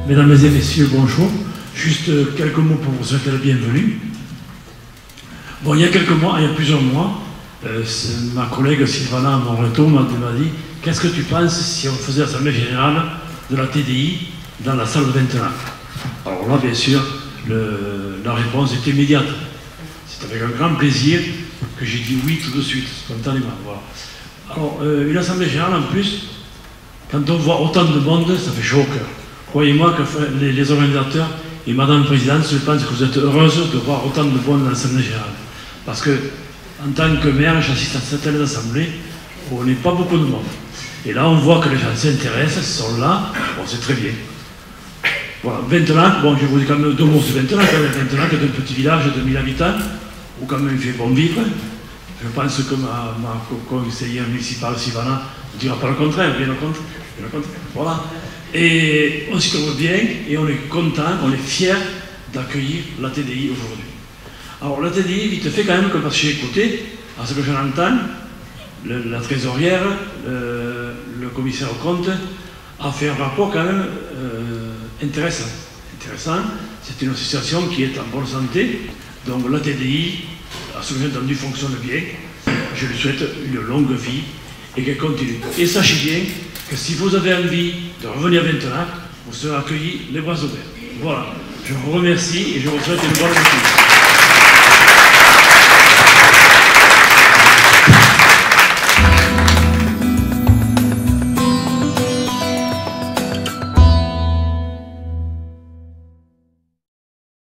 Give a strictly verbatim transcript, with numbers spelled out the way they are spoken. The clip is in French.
Mesdames et messieurs, bonjour. Juste quelques mots pour vous souhaiter la bienvenue. Bon, il y a quelques mois, il y a plusieurs mois, euh, ma collègue Sylvana Moreto m'a dit « Qu'est-ce que tu penses si on faisait l'Assemblée Générale de la T D I dans la salle de Vintenac ?» Alors là, bien sûr, le, la réponse est immédiate. C'est avec un grand plaisir que j'ai dit oui tout de suite, spontanément. Voilà. Alors, euh, une Assemblée Générale, en plus, quand on voit autant de monde, ça fait chaud au cœur. Croyez-moi que les, les organisateurs et Madame la Présidente, je pense que vous êtes heureuse de voir autant de monde dans l'Assemblée Générale. Parce que, en tant que maire, j'assiste à certaines assemblées où on n'est pas beaucoup de monde. Et là, on voit que les gens s'intéressent, sont là, bon, c'est très bien. Voilà, Vintenac, bon, je vous dis quand même deux mots sur Vintenac. Vintenac est un petit village de mille habitants, où quand même il fait bon vivre. Je pense que ma, ma conseillère municipale, Sylvana, ne dira pas le contraire, bien le contraire. Bien le contraire. Voilà. Et on s'y trouve bien, et on est content, on est fiers d'accueillir la T D I aujourd'hui. Alors la T D I, vite fait quand même, que parce que j'ai écouté, à ce que j'en entends, le, la trésorière, le, le commissaire aux comptes, a fait un rapport quand même euh, intéressant. Intéressant, c'est une association qui est en bonne santé, donc la T D I, à ce que j'ai entendu, fonctionne bien. Je lui souhaite une longue vie et qu'elle continue. Et sachez bien que si vous avez envie de revenir à Vintenac, vous serez accueillis les bras ouverts. Voilà, je vous remercie et je vous souhaite une bonne vie.